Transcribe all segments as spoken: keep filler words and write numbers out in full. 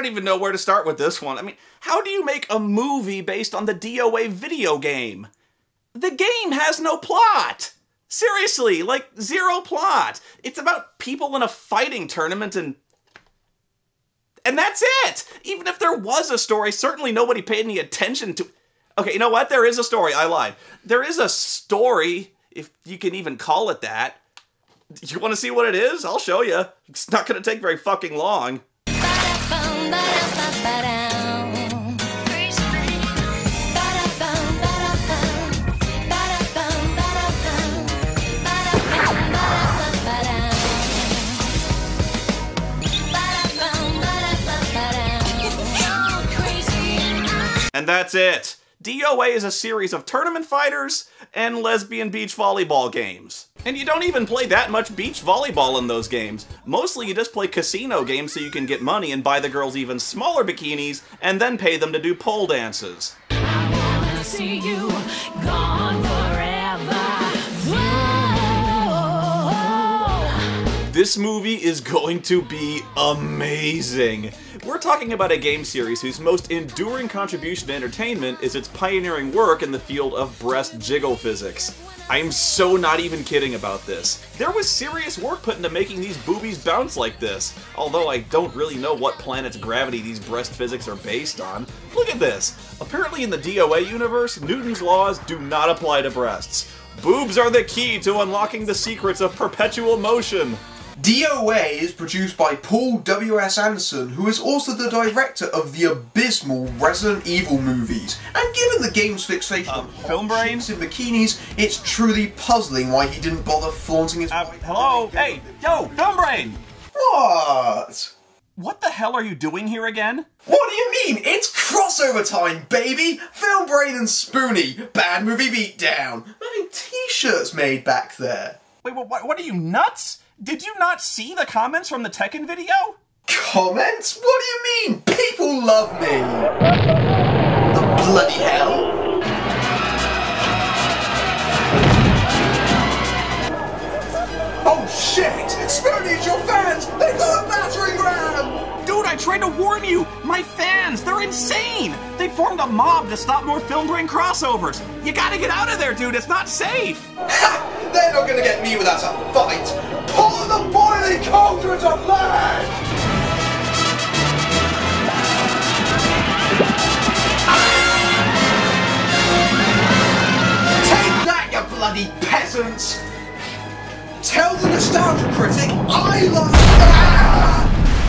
don't even know where to start with this one. I mean, how do you make a movie based on the D O A video game? The game has no plot! Seriously, like, zero plot. It's about people in a fighting tournament and... And that's it! Even if there was a story, certainly nobody paid any attention to... Okay, you know what? There is a story. I lied. There is a story, if you can even call it that. You want to see what it is? I'll show you. It's not going to take very fucking long. And that's it. D O A is a series of tournament fighters and lesbian beach volleyball games. And you don't even play that much beach volleyball in those games. Mostly you just play casino games so you can get money and buy the girls even smaller bikinis and then pay them to do pole dances. I wanna see you gone forever. Whoa. This movie is going to be amazing. We're talking about a game series whose most enduring contribution to entertainment is its pioneering work in the field of breast jiggle physics. I'm so not even kidding about this. There was serious work put into making these boobies bounce like this, although I don't really know what planet's gravity these breast physics are based on. Look at this. Apparently in the D O A universe, Newton's laws do not apply to breasts. Boobs are the key to unlocking the secrets of perpetual motion. D O A is produced by Paul W S Anderson, who is also the director of the abysmal Resident Evil movies. And given the game's fixation Um, on Film Brain? chicks in bikinis, it's truly puzzling why he didn't bother flaunting his... Uh, hello? Hey, yo, Film Brain! What? What the hell are you doing here again? What do you mean? It's crossover time, baby! Film Brain and Spoonie, Bad Movie Beatdown. Having t-shirts made back there. Wait, what, what are you, nuts? Did you not see the comments from the Tekken video? Comments? What do you mean? People love me! The bloody hell! Oh shit! Spoonie's your fans! They got a battering ram! Dude, I tried to warn you! My fans, they're insane! They formed a mob to stop more Film Brain crossovers! You gotta get out of there, dude, it's not safe! Ha! They're not gonna get me without a fight! Pour the boiling cauldrons of lead! Take that, you bloody peasants! Tell the nostalgia critic I love... Ah!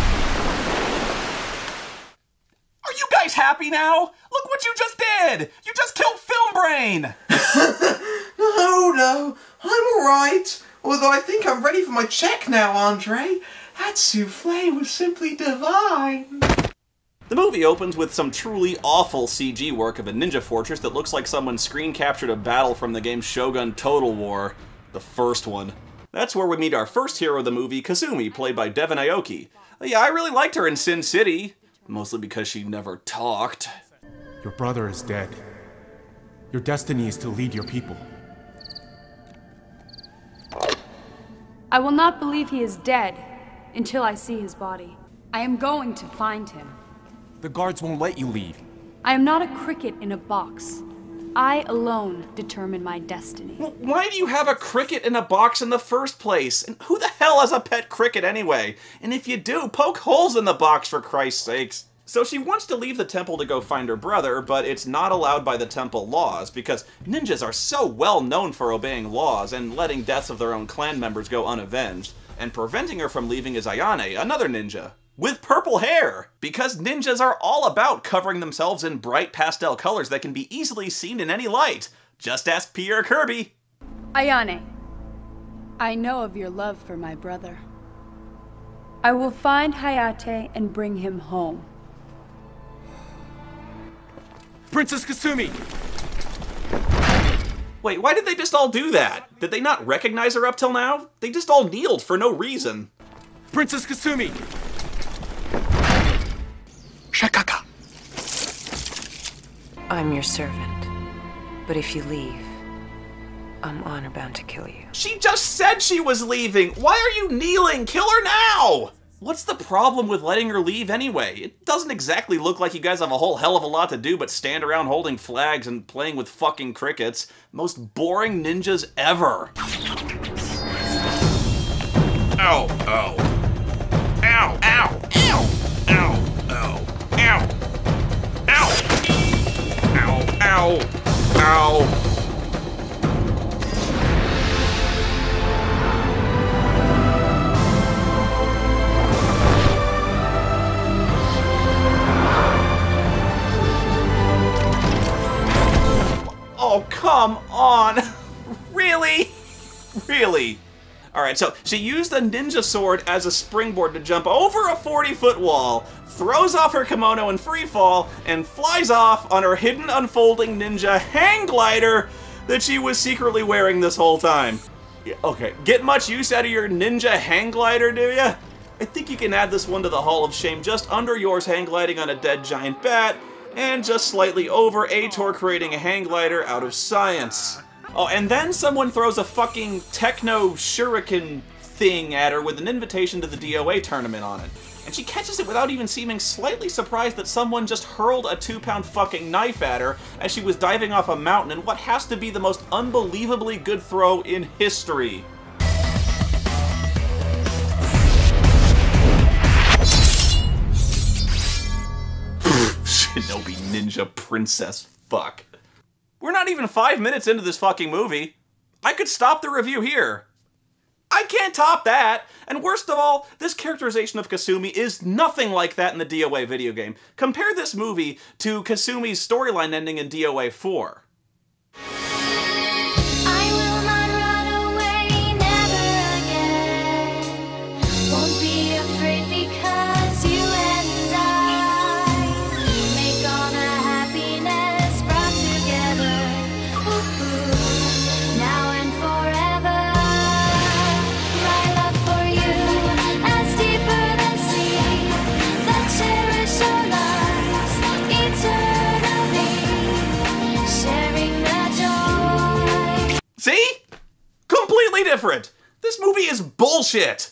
Are you guys happy now? Look what you just did! You just killed Film Brain! No, no, I'm alright. Although I think I'm ready for my check now, Andre. That souffle was simply divine. The movie opens with some truly awful C G work of a ninja fortress that looks like someone screen captured a battle from the game Shogun Total War. The first one. That's where we meet our first hero of the movie, Kazumi, played by Devon Aoki. Yeah, I really liked her in Sin City. Mostly because she never talked. Your brother is dead. Your destiny is to lead your people. I will not believe he is dead until I see his body. I am going to find him. The guards won't let you leave. I am not a cricket in a box. I alone determine my destiny. Well, why do you have a cricket in a box in the first place? And who the hell has a pet cricket anyway? And if you do, poke holes in the box for Christ's sakes. So she wants to leave the temple to go find her brother, but it's not allowed by the temple laws, because ninjas are so well known for obeying laws and letting deaths of their own clan members go unavenged. And preventing her from leaving is Ayane, another ninja. With purple hair! Because ninjas are all about covering themselves in bright pastel colors that can be easily seen in any light. Just ask Pierre Kirby. Ayane, I know of your love for my brother. I will find Hayate and bring him home. Princess Kasumi! Wait, why did they just all do that? Did they not recognize her up till now? They just all kneeled for no reason. Princess Kasumi! Shakaka! I'm your servant, but if you leave, I'm honor bound to kill you. She just said she was leaving! Why are you kneeling? Kill her now! What's the problem with letting her leave anyway? It doesn't exactly look like you guys have a whole hell of a lot to do but stand around holding flags and playing with fucking crickets. Most boring ninjas ever. Ow, ow. Ow, ow, ow, ow, ow, ow, ow, ow, ow, ow. Oh, come on. Really? Really? Alright, so she used a ninja sword as a springboard to jump over a forty foot wall, throws off her kimono in free fall, and flies off on her hidden unfolding ninja hang glider that she was secretly wearing this whole time. Yeah, okay, get much use out of your ninja hang glider, do ya? I think you can add this one to the Hall of Shame just under yours hang gliding on a dead giant bat, and just slightly over Ator creating a hang glider out of science. Oh, and then someone throws a fucking techno shuriken thing at her with an invitation to the D O A tournament on it. And she catches it without even seeming slightly surprised that someone just hurled a two pound fucking knife at her as she was diving off a mountain in what has to be the most unbelievably good throw in history. Shinobi Ninja Princess fuck. We're not even five minutes into this fucking movie. I could stop the review here. I can't top that. And worst of all, this characterization of Kasumi is nothing like that in the D O A video game. Compare this movie to Kasumi's storyline ending in D O A four. See? Completely different. This movie is bullshit.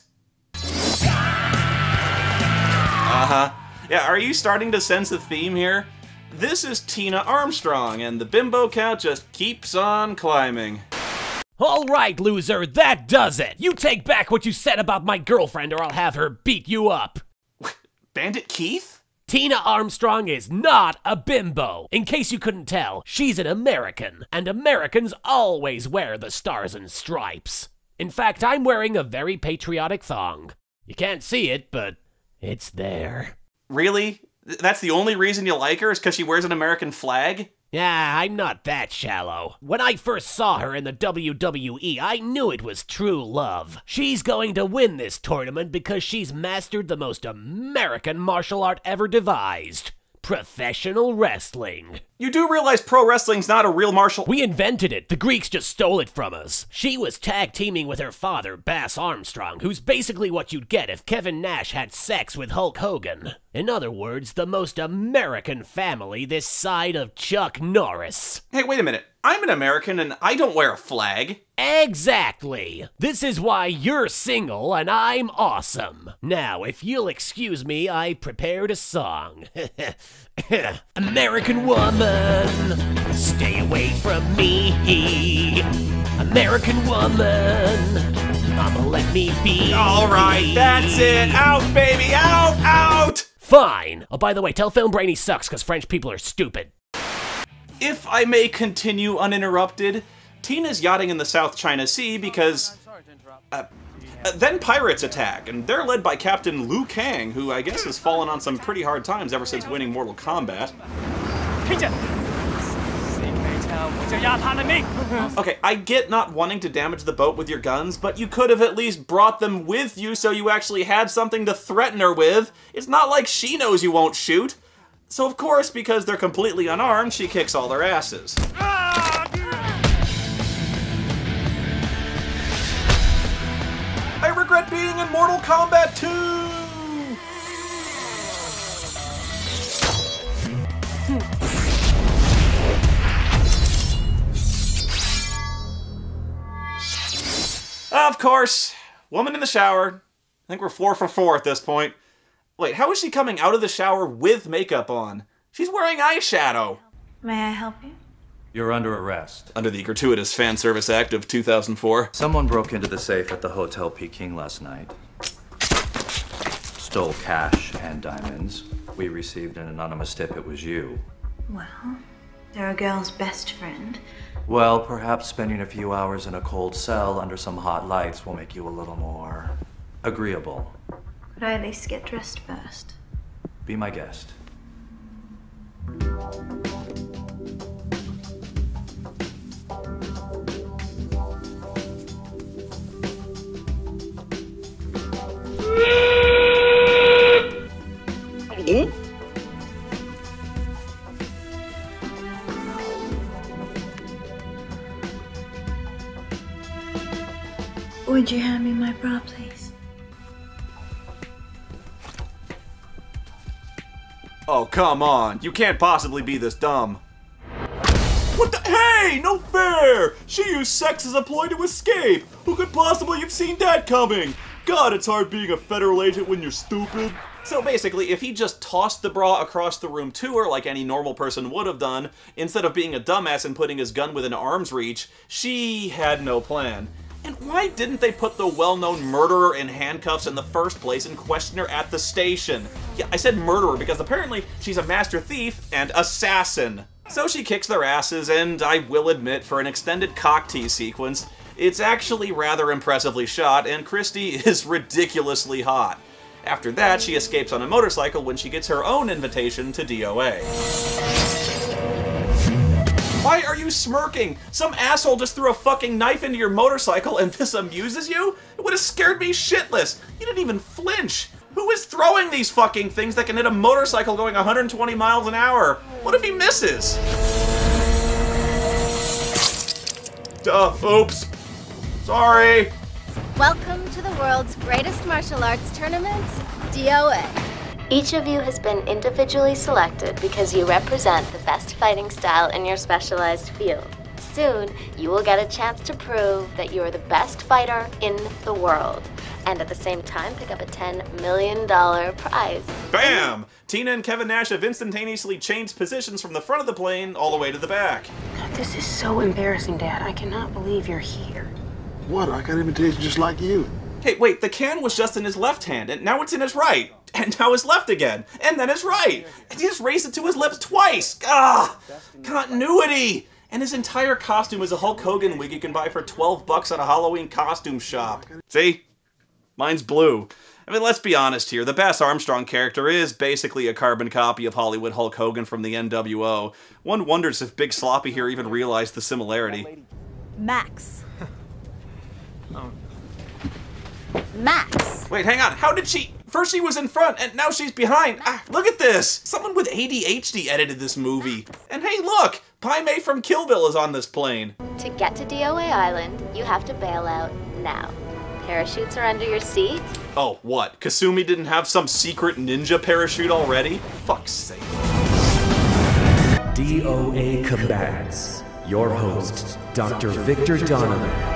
Uh-huh. Yeah, are you starting to sense a theme here? This is Tina Armstrong, and the bimbo count just keeps on climbing. All right, loser, that does it. You take back what you said about my girlfriend or I'll have her beat you up. Bandit Keith? Tina Armstrong is not a bimbo. In case you couldn't tell, she's an American, and Americans always wear the stars and stripes. In fact, I'm wearing a very patriotic thong. You can't see it, but it's there. Really? That's the only reason you like her, is because she wears an American flag? Yeah, I'm not that shallow. When I first saw her in the W W E, I knew it was true love. She's going to win this tournament because she's mastered the most American martial art ever devised. Professional wrestling. You do realize pro wrestling's not a real martial... We invented it. The Greeks just stole it from us. She was tag teaming with her father, Bass Armstrong, who's basically what you'd get if Kevin Nash had sex with Hulk Hogan. In other words, the most American family this side of Chuck Norris. Hey, wait a minute. I'm an American and I don't wear a flag. Exactly. This is why you're single and I'm awesome. Now, if you'll excuse me, I prepared a song. American woman, stay away from me. American woman, mama let me be. All right, that's it. Out, baby, out, out. Fine. Oh, by the way, tell Film Brainy sucks because French people are stupid. If I may continue uninterrupted, Tina's yachting in the South China Sea because... Uh, uh, then pirates attack, and they're led by Captain Liu Kang, who I guess has fallen on some pretty hard times ever since winning Mortal Kombat. Okay, I get not wanting to damage the boat with your guns, but you could have at least brought them with you so you actually had something to threaten her with. It's not like she knows you won't shoot. So of course, because they're completely unarmed, she kicks all their asses. I regret being in Mortal Kombat two! Of course, woman in the shower, I think we're four for four at this point. Wait, how is she coming out of the shower with makeup on? She's wearing eyeshadow. May I help you? You're under arrest. Under the gratuitous fan service act of two thousand four. Someone broke into the safe at the Hotel Peking last night. Stole cash and diamonds. We received an anonymous tip it was you. Well, they're a girl's best friend. Well, perhaps spending a few hours in a cold cell under some hot lights will make you a little more agreeable. Could I at least get dressed first? Be my guest. Would you hand me my bra, please? Oh, come on. You can't possibly be this dumb. What the? Hey, no fair! She used sex as a ploy to escape! Who could possibly have seen that coming? God, it's hard being a federal agent when you're stupid. So basically, if he just tossed the bra across the room to her like any normal person would have done, instead of being a dumbass and putting his gun within arm's reach, she had no plan. And why didn't they put the well-known murderer in handcuffs in the first place and question her at the station? Yeah, I said murderer because apparently she's a master thief and assassin. So she kicks their asses, and I will admit, for an extended cock tease sequence, it's actually rather impressively shot, and Christy is ridiculously hot. After that, she escapes on a motorcycle when she gets her own invitation to D O A. Why are you smirking? Some asshole just threw a fucking knife into your motorcycle and this amuses you? It would have scared me shitless. You didn't even flinch. Who is throwing these fucking things that can hit a motorcycle going one hundred twenty miles an hour? What if he misses? Duh, oops. Sorry. Welcome to the world's greatest martial arts tournament, D O A. Each of you has been individually selected because you represent the best fighting style in your specialized field. Soon, you will get a chance to prove that you are the best fighter in the world, and at the same time pick up a ten million dollar prize. Bam! Tina and Kevin Nash have instantaneously changed positions from the front of the plane all the way to the back. This is so embarrassing, Dad. I cannot believe you're here. What? I got an invitation just like you. Hey, wait, the can was just in his left hand, and now it's in his right. And now his left again, and then his right. And he just raised it to his lips twice. Ah, continuity. And his entire costume is a Hulk Hogan wig you can buy for twelve bucks at a Halloween costume shop. See? Mine's blue. I mean, let's be honest here. The Bass Armstrong character is basically a carbon copy of Hollywood Hulk Hogan from the N W O. One wonders if Big Sloppy here even realized the similarity. Max. Max. Wait, hang on. How did she... First she was in front, and now she's behind. Ah, look at this! Someone with A D H D edited this movie. And hey, look! Pai Mei from Kill Bill is on this plane. To get to D O A Island, you have to bail out now. Parachutes are under your seat. Oh, what? Kasumi didn't have some secret ninja parachute already? Fuck's sake. D O A combatants. Your host, Doctor Victor Donovan.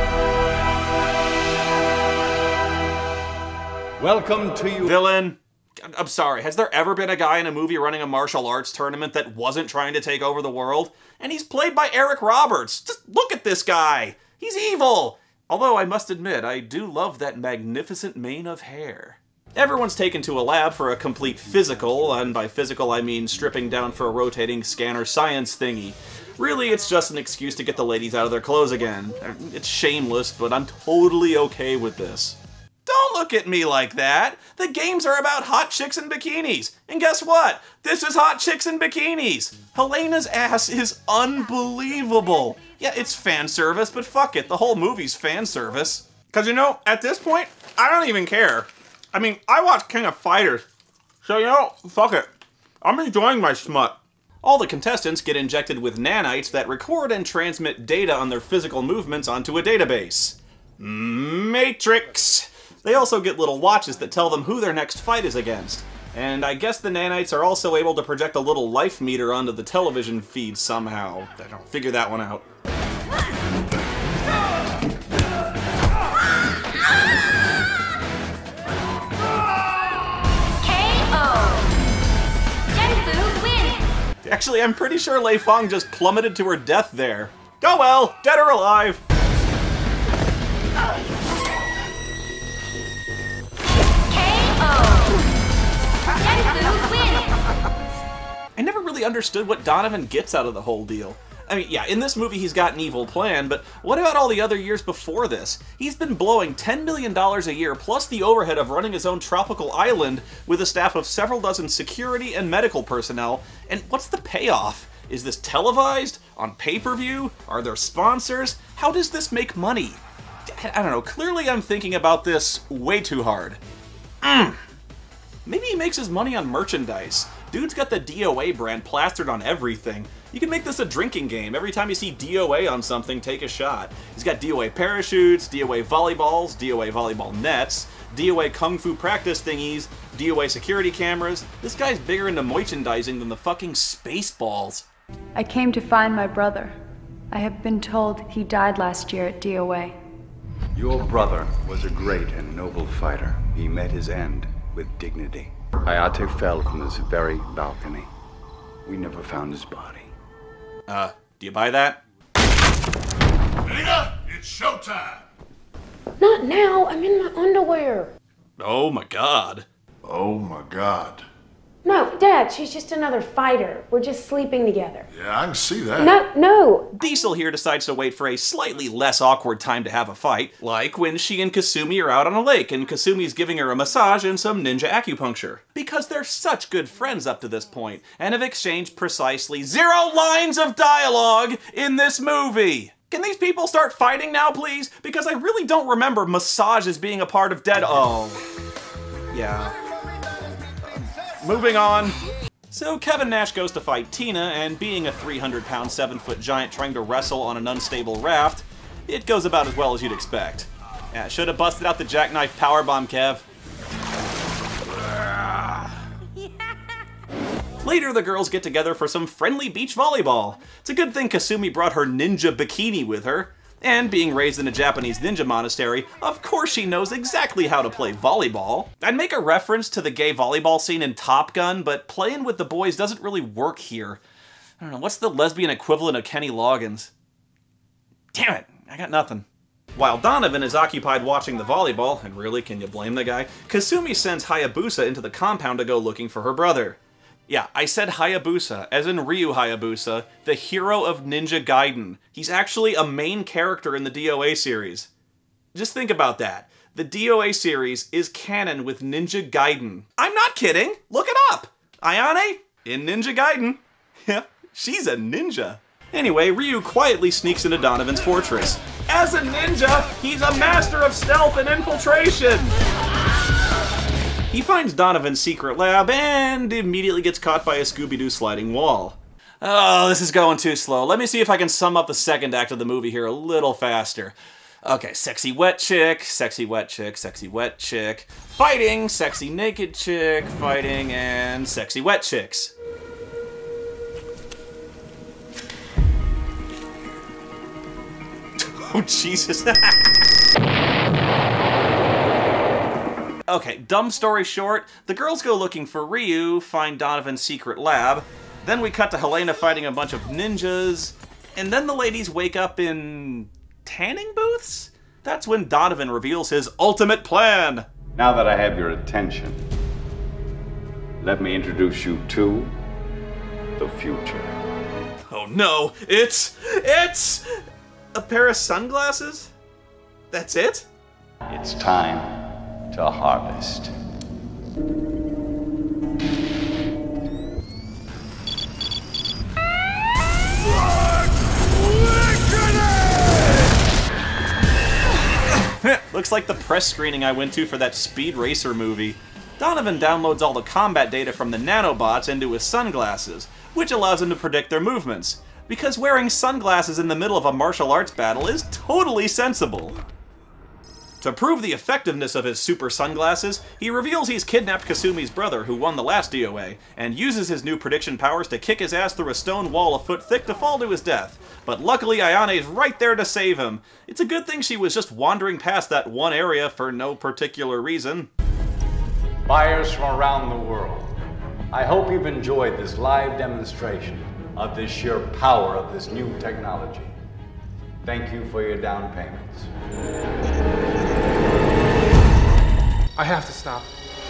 Welcome to you, villain. I'm sorry, has there ever been a guy in a movie running a martial arts tournament that wasn't trying to take over the world? And he's played by Eric Roberts. Just look at this guy. He's evil. Although I must admit, I do love that magnificent mane of hair. Everyone's taken to a lab for a complete physical, and by physical I mean stripping down for a rotating scanner science thingy. Really, it's just an excuse to get the ladies out of their clothes again. It's shameless, but I'm totally okay with this. Don't look at me like that. The games are about hot chicks in bikinis. And guess what? This is hot chicks in bikinis. Helena's ass is unbelievable. Yeah, it's fan service, but fuck it. The whole movie's fan service. Because, you know, at this point, I don't even care. I mean, I watch King of Fighters. So, you know, fuck it. I'm enjoying my smut. All the contestants get injected with nanites that record and transmit data on their physical movements onto a database. Matrix. They also get little watches that tell them who their next fight is against. And I guess the nanites are also able to project a little life meter onto the television feed somehow. I don't figure that one out. Actually, I'm pretty sure Lei Feng just plummeted to her death there. Oh well, dead or alive. I never really understood what Donovan gets out of the whole deal. I mean, yeah, in this movie he's got an evil plan, but what about all the other years before this? He's been blowing ten million dollars a year plus the overhead of running his own tropical island with a staff of several dozen security and medical personnel, and what's the payoff? Is this televised? On pay-per-view? Are there sponsors? How does this make money? I don't know, clearly I'm thinking about this way too hard. Mm. Maybe he makes his money on merchandise. Dude's got the D O A brand plastered on everything. You can make this a drinking game. Every time you see D O A on something, take a shot. He's got D O A parachutes, D O A volleyballs, D O A volleyball nets, D O A kung fu practice thingies, D O A security cameras. This guy's bigger into merchandising than the fucking Spaceballs. I came to find my brother. I have been told he died last year at D O A. Your brother was a great and noble fighter. He met his end with dignity. Hayate fell from this very balcony. We never found his body. Uh, do you buy that? Nina, it's showtime! Not now, I'm in my underwear. Oh my god. Oh my god. No, Dad, she's just another fighter. We're just sleeping together. Yeah, I can see that. No, no. Diesel here decides to wait for a slightly less awkward time to have a fight, like when she and Kasumi are out on a lake and Kasumi's giving her a massage and some ninja acupuncture. Because they're such good friends up to this point, and have exchanged precisely zero lines of dialogue in this movie. Can these people start fighting now, please? Because I really don't remember massages being a part of Dead... Oh. Yeah. Moving on. So Kevin Nash goes to fight Tina, and being a three hundred pound, seven foot giant trying to wrestle on an unstable raft, it goes about as well as you'd expect. Yeah, should have busted out the jackknife powerbomb, Kev. Later, the girls get together for some friendly beach volleyball. It's a good thing Kasumi brought her ninja bikini with her. And being raised in a Japanese ninja monastery, of course she knows exactly how to play volleyball. I'd make a reference to the gay volleyball scene in Top Gun, but playing with the boys doesn't really work here. I don't know, what's the lesbian equivalent of Kenny Loggins? Damn it, I got nothing. While Donovan is occupied watching the volleyball, and really, can you blame the guy? Kasumi sends Hayabusa into the compound to go looking for her brother. Yeah, I said Hayabusa, as in Ryu Hayabusa, the hero of Ninja Gaiden. He's actually a main character in the D O A series. Just think about that. The D O A series is canon with Ninja Gaiden. I'm not kidding! Look it up! Ayane in Ninja Gaiden. Yeah, she's a ninja. Anyway, Ryu quietly sneaks into Donovan's fortress. As a ninja, he's a master of stealth and infiltration! He finds Donovan's secret lab and immediately gets caught by a Scooby-Doo sliding wall. Oh, this is going too slow. Let me see if I can sum up the second act of the movie here a little faster. Okay, sexy wet chick, sexy wet chick, sexy wet chick, fighting, sexy naked chick, fighting, and sexy wet chicks. Oh, Jesus. Okay, dumb story short, the girls go looking for Ryu, find Donovan's secret lab, then we cut to Helena fighting a bunch of ninjas, and then the ladies wake up in... tanning booths? That's when Donovan reveals his ultimate plan! Now that I have your attention, let me introduce you to the future. Oh no, it's... it's... a pair of sunglasses? That's it? It's time to harvest. Looks like the press screening I went to for that Speed Racer movie. Donovan downloads all the combat data from the nanobots into his sunglasses, which allows him to predict their movements, because wearing sunglasses in the middle of a martial arts battle is totally sensible. To prove the effectiveness of his super sunglasses, he reveals he's kidnapped Kasumi's brother, who won the last D O A, and uses his new prediction powers to kick his ass through a stone wall a foot thick to fall to his death. But luckily Ayane's right there to save him. It's a good thing she was just wandering past that one area for no particular reason. Buyers from around the world, I hope you've enjoyed this live demonstration of the sheer power of this new technology. Thank you for your down payments. I have to stop.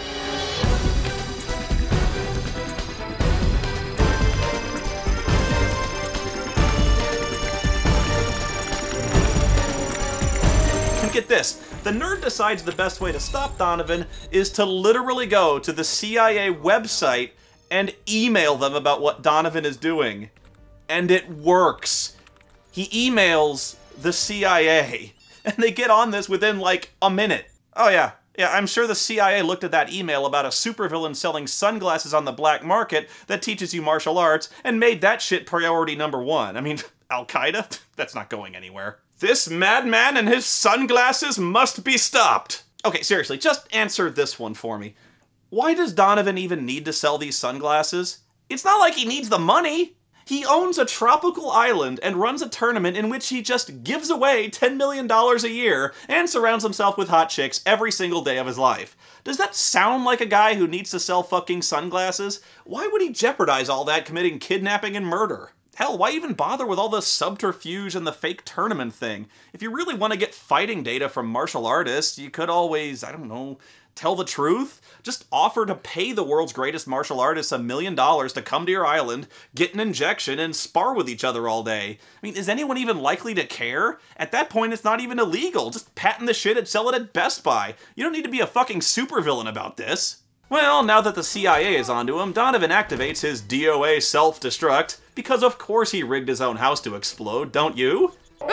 And get this, the nerd decides the best way to stop Donovan is to literally go to the C I A website and email them about what Donovan is doing. And it works. He emails the C I A, and they get on this within like a minute. Oh yeah, yeah, I'm sure the C I A looked at that email about a supervillain selling sunglasses on the black market that teaches you martial arts and made that shit priority number one. I mean, Al-Qaeda? That's not going anywhere. This madman and his sunglasses must be stopped. Okay, seriously, just answer this one for me. Why does Donovan even need to sell these sunglasses? It's not like he needs the money. He owns a tropical island and runs a tournament in which he just gives away ten million dollars a year and surrounds himself with hot chicks every single day of his life. Does that sound like a guy who needs to sell fucking sunglasses? Why would he jeopardize all that committing kidnapping and murder? Hell, why even bother with all the subterfuge and the fake tournament thing? If you really want to get fighting data from martial artists, you could always, I don't know, tell the truth? Just offer to pay the world's greatest martial artists a million dollars to come to your island, get an injection, and spar with each other all day. I mean, is anyone even likely to care? At that point, it's not even illegal. Just patent the shit and sell it at Best Buy. You don't need to be a fucking supervillain about this. Well, now that the C I A is onto him, Donovan activates his D O A self-destruct, because of course he rigged his own house to explode, don't you? Oh!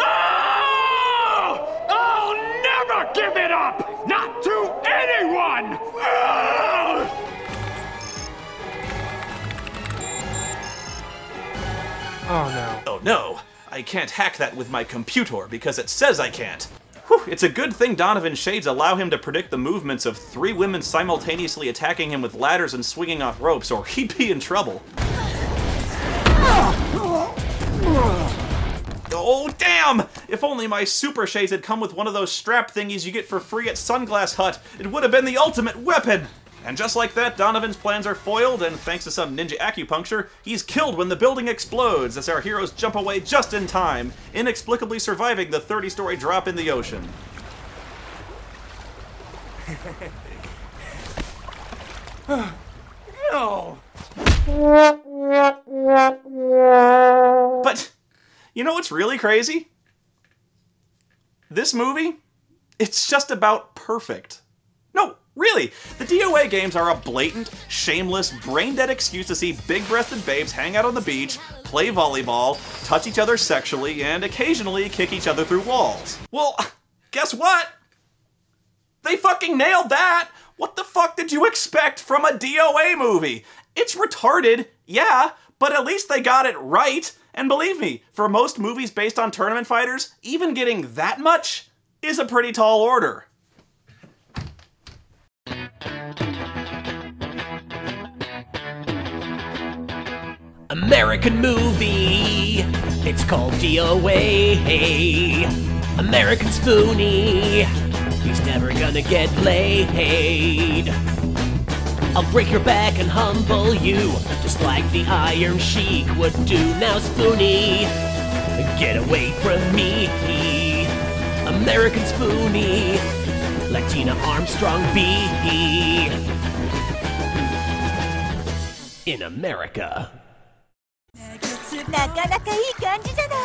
I'll never give it up! Not to anyone! Oh no. Oh no, I can't hack that with my computer because it says I can't. Whew, it's a good thing Donovan's shades allow him to predict the movements of three women simultaneously attacking him with ladders and swinging off ropes, or he'd be in trouble. Oh, damn! If only my super shades had come with one of those strap thingies you get for free at Sunglass Hut, it would have been the ultimate weapon! And just like that, Donovan's plans are foiled, and thanks to some ninja acupuncture, he's killed when the building explodes as our heroes jump away just in time, inexplicably surviving the thirty-story drop in the ocean. No! But, you know what's really crazy? This movie, it's just about perfect. No, really, the D O A games are a blatant, shameless, brain-dead excuse to see big-breasted babes hang out on the beach, play volleyball, touch each other sexually, and occasionally kick each other through walls. Well, guess what? They fucking nailed that! What the fuck did you expect from a D O A movie? It's retarded, yeah, but at least they got it right. And believe me, for most movies based on tournament fighters, even getting that much is a pretty tall order. American movie, it's called D O A. American Spoonie, he's never gonna get laid. I'll break your back and humble you, just like the Iron Sheik would do. Now Spoonie, get away from me. American Spoonie, like Tina Armstrong be in America. なかなかいい感じじゃない